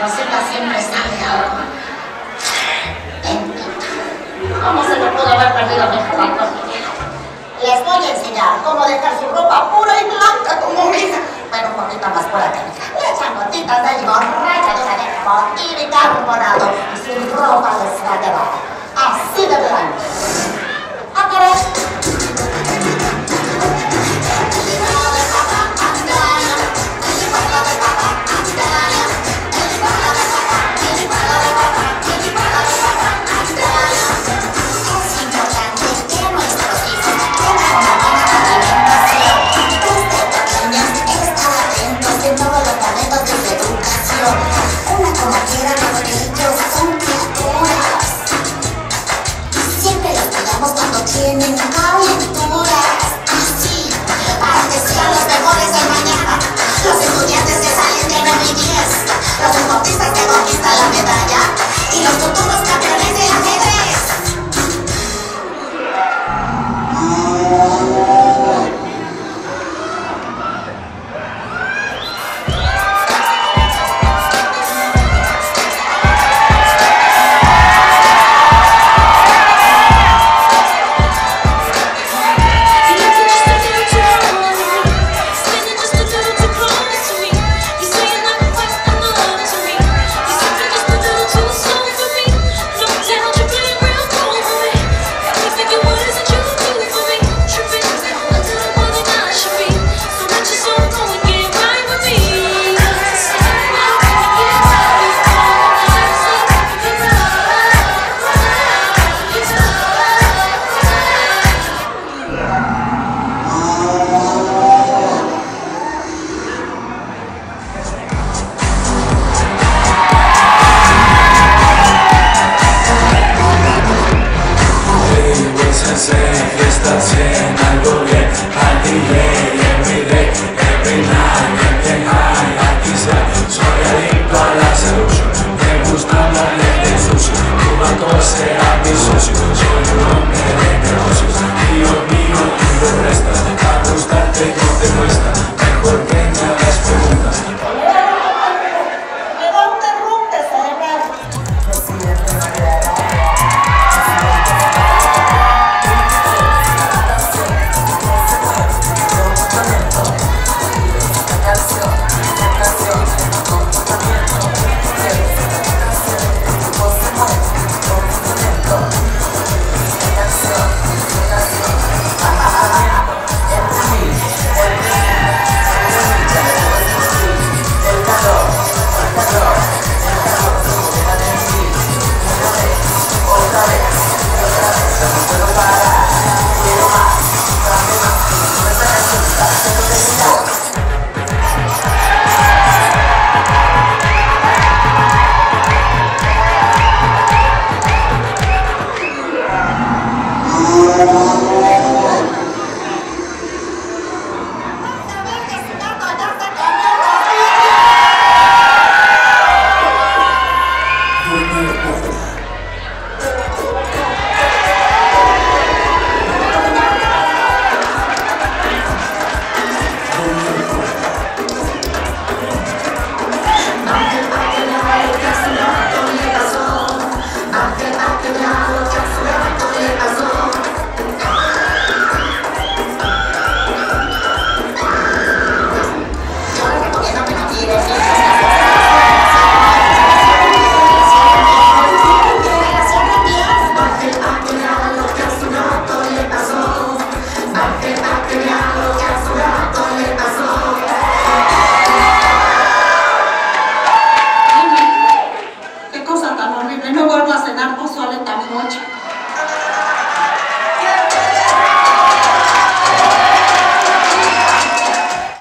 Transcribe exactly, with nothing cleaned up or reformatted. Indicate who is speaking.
Speaker 1: Rosita siempre sabe. ¿Cómo se le pudo haber perdido mi zapato? Les voy a enseñar cómo dejar su ropa pura y blanca como misa, pero un poquito más pura que misa. Le echan gotitas de limón, ralladura de limón y bicarbonado y su ropa les va a quedar así de blanca.